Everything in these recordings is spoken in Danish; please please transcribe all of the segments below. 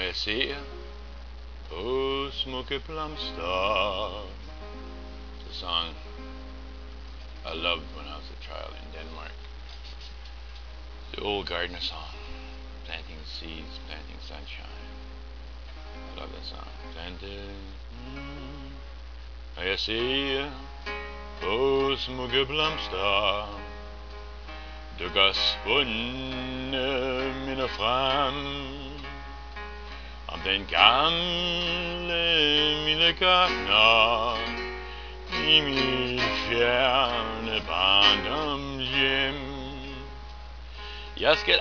jeg ser på smukke blomster. It's a song I loved when I was a child in Denmark. The old gardener song, planting seeds, planting sunshine. I love that song. Og jeg ser på smukke blomster, dukker svundne minder frem om den gamle milde gartner i mit fjerne barndomshjem. Jeg skal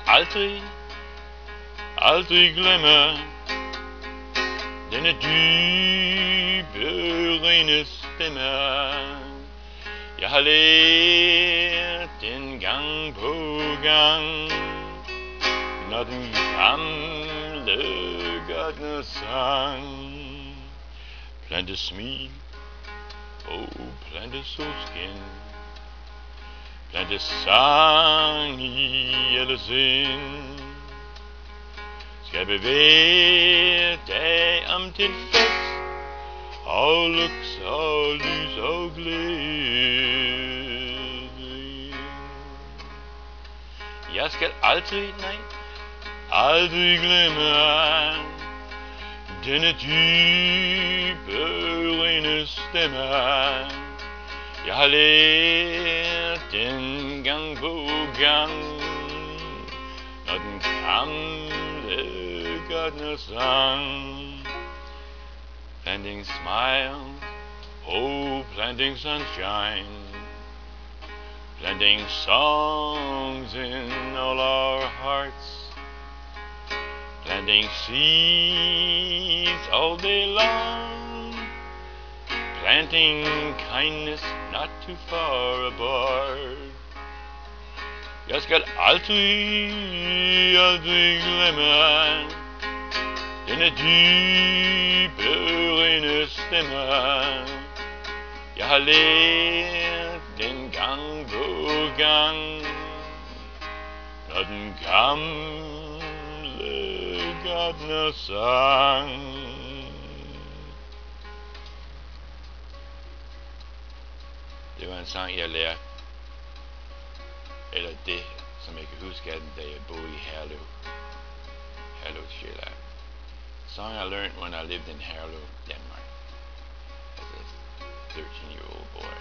aldrig glemme denne dybe, rene stemme. Jeg har lært den gang på gang, når den gamle gartner sang. Plante smil og plante solskin, plante sang i alle sind. Skabe hver dag om til fest, og lux og lys og glæde. Jeg skal aldrig glemme denne dybe, rene stemme. Jeg har lært den gang på gang, når den gamle gartner sang. Planting smiles, oh planting sunshine, planting songs in all our hearts, planting seeds all day long, planting kindness not too far apart. Jeg skal aldrig glemme denne dybe, rene stemme. Jeg har lært den gang på gang, når den gamle gartner sang. Det var en sang, jeg lærte, eller det, som jeg kan huske af den, da jeg boede i Herlev, Sjælland. Song I learned when I lived in Herlev, Denmark, as a 13-year-old boy.